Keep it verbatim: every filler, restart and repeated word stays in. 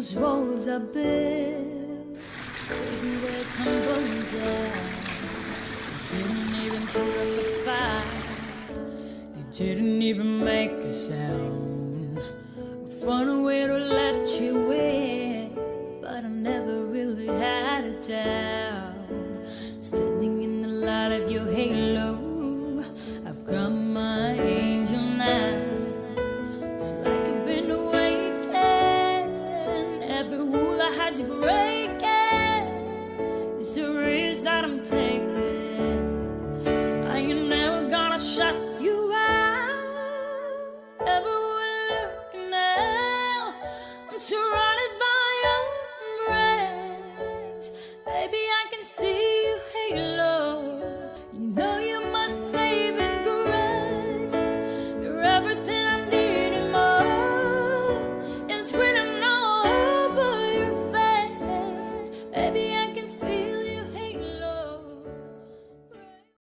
those walls I built, maybe they're tumbling down. They didn't even put up a fight, they didn't even make a sound. I found a way to let you in, but I never really had a doubt. Standing in the light of your halo, I've got my